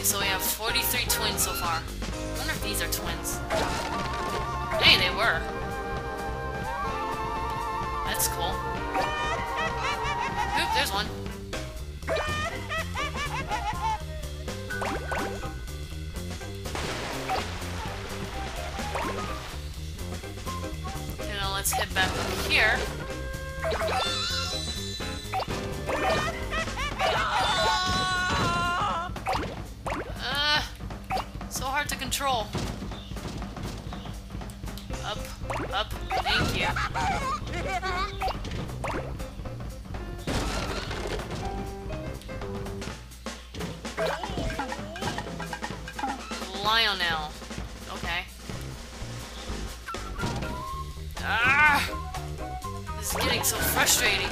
so we have 43 twins so far. I wonder if these are twins. Hey, they were. That's cool. Oop, there's one. And now let's head back up here. So hard to control. Up, up, thank you. Lionel. Okay. Ah! This is getting so frustrating.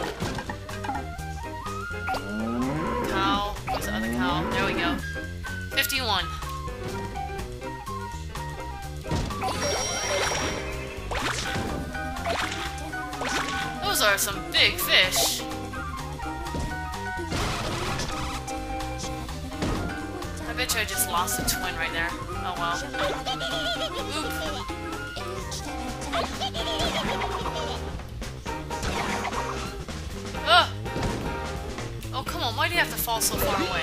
Cow. Where's the other cow? There we go. 51. Those are some big fish. I bet you I just lost a twin right there. Oh well. Oop. Ugh. Oh, come on. Why do you have to fall so far away?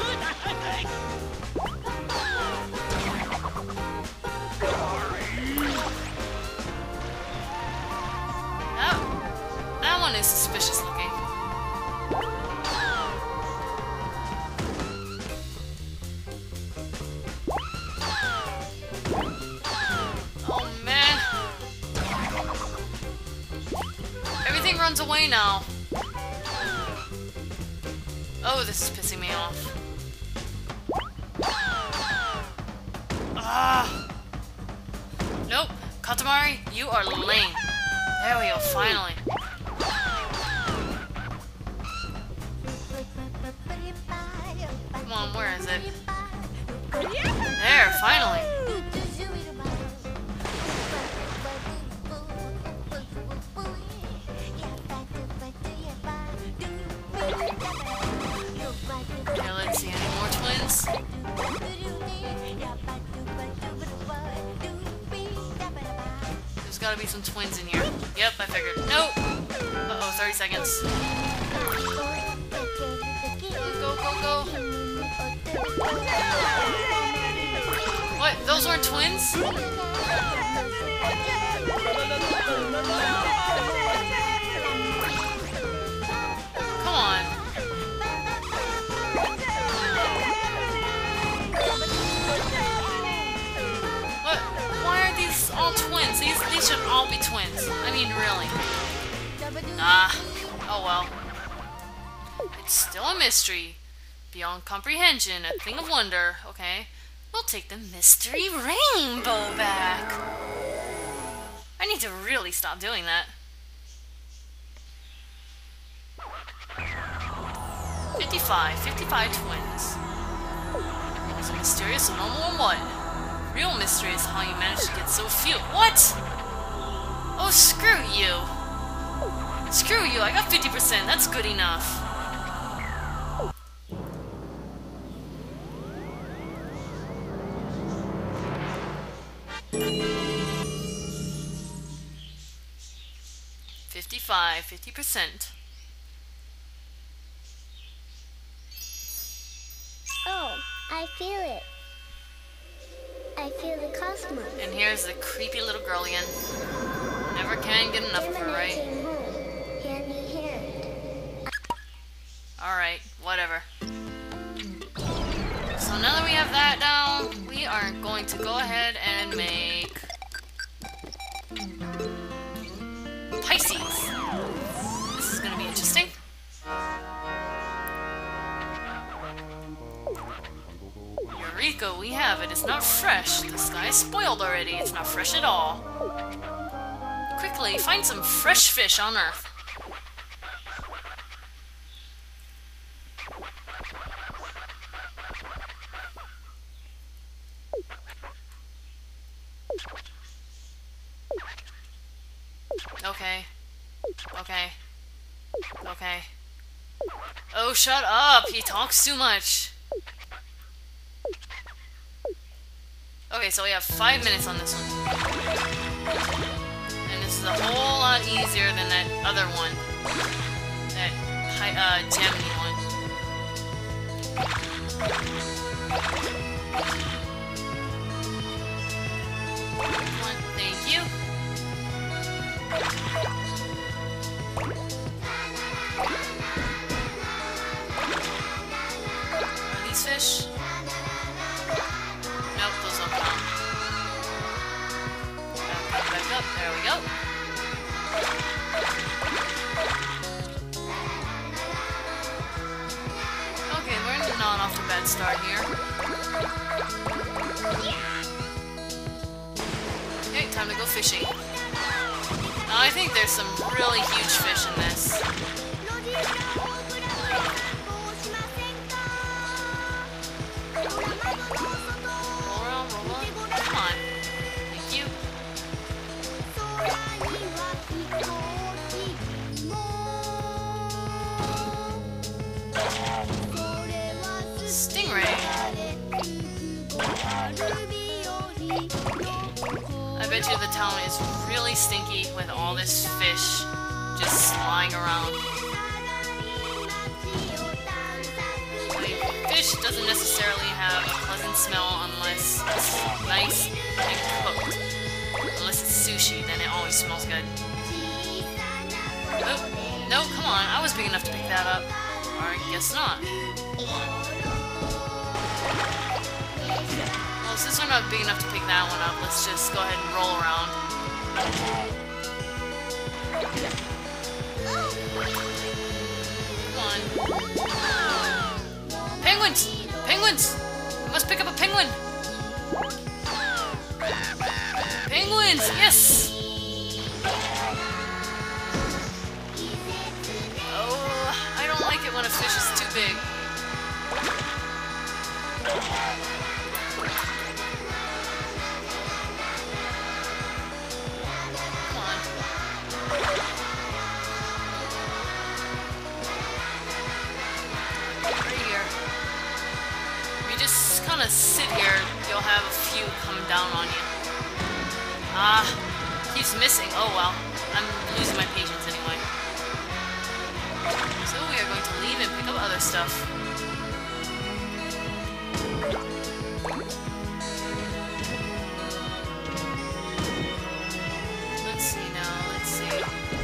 That one is suspicious looking. Oh man. Everything runs away now. Oh, this is pissing me off. Ah. Nope. Katamari, you are lame. There we go, finally. Come on, where is it? There, finally. Okay, let's see, any more twins? There's gotta be some twins in here. Yep, I figured. Nope! Uh-oh, 30 seconds. Go, go, go! What? Those weren't twins? Come on. What? Why are these all twins? These should all be twins. I mean, really. Ah. Oh well. It's still a mystery. Beyond comprehension, a thing of wonder. Okay. We'll take the mystery rainbow back. I need to really stop doing that. 55 twins. Is it mysterious or normal or what? Real mystery is how you managed to get so few. What? Oh, screw you. Screw you, I got 50%. That's good enough. $55, 50%. Oh, I feel it. I feel the cosmos. And here's the creepy little girl again. Never can get enough of her, Gemini right? came home, hand in hand. Alright, whatever. So now that we have that down, we are going to go ahead and make Pisces. This is going to be interesting. Eureka, we have it. It's not fresh. The sky is spoiled already. It's not fresh at all. Quickly, find some fresh fish on Earth. Okay. Okay. Okay. Oh, shut up! He talks too much. Okay, so we have 5 minutes on this one. And this is a whole lot easier than that other one. That Gemini one. Come on, thank you. Are these fish? Nope, those don't count. Back up, there we go. Okay, we're not off to a bad start here. Okay, time to go fishing. Now, I think there's some really huge fish in this. Roll around, roll on. Come on. Thank you. Stingray. I bet you the town is really stinky with all this fish just lying around. Fish doesn't necessarily have a pleasant smell unless it's nice and cooked. Unless it's sushi, then it always smells good. Oh, no, come on, I was big enough to pick that up. Or I guess not. Well, since we're not big enough to pick that one up, let's just go ahead and roll around. Come on. Penguins! Penguins! We must pick up a penguin! Penguins! Yes! Oh, I don't like it when a fish is too big. Come on. Right here. If you just kind of sit here, you'll have a few come down on you. Ah, keeps missing. Oh well, I'm losing my patience anyway. So we are going to leave and pick up other stuff. Let's see now, let's see.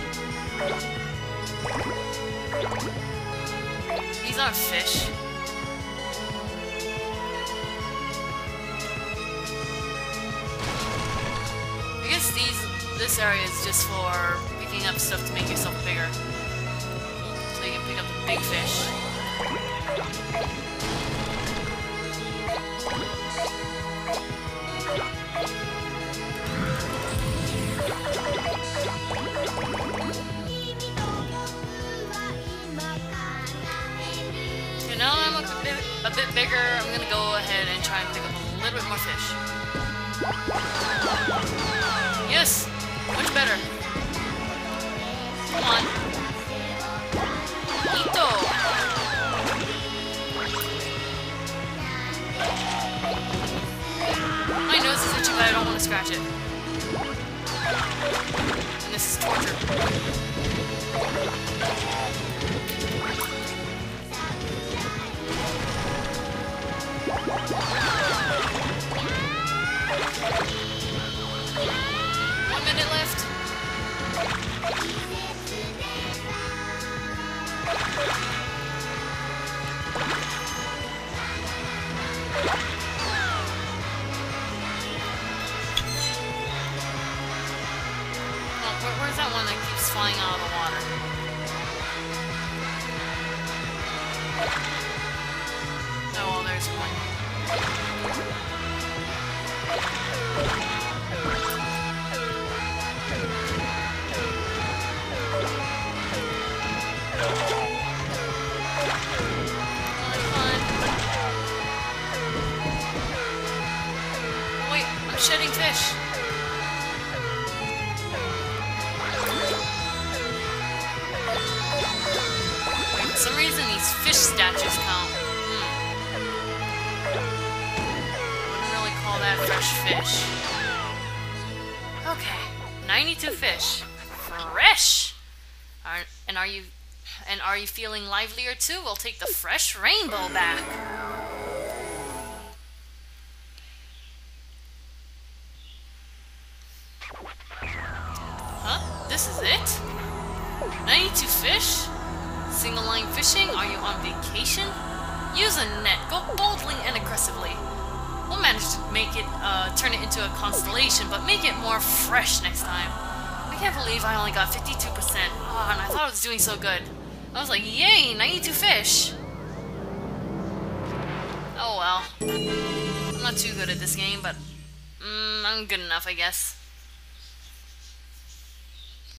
These aren't fish. I guess this area is just for picking up stuff to make yourself bigger. So you can pick up the big fish. Okay, now I'm a bit bigger. I'm gonna go ahead and try and pick up a little bit more fish. Yes! Much better. Come on. Ito! My nose is itchy, but I don't want to scratch it. And this is torture. Left. Oh, where's that one that keeps flying out of the water? Oh, well, there's one. Shedding fish. Wait, for some reason these fish statues count. Wouldn't really call that that fresh fish. Okay, 92 fish. Fresh! Are you feeling livelier too? We'll take the fresh rainbow back. Huh? This is it? 92 fish? Single line fishing? Are you on vacation? Use a net. Go boldly and aggressively. We'll manage to make it, turn it into a constellation, but make it more fresh next time. I can't believe I only got 52%. Oh, and I thought I was doing so good. I was like, yay, 92 fish. Oh well. I'm not too good at this game, but I'm good enough, I guess.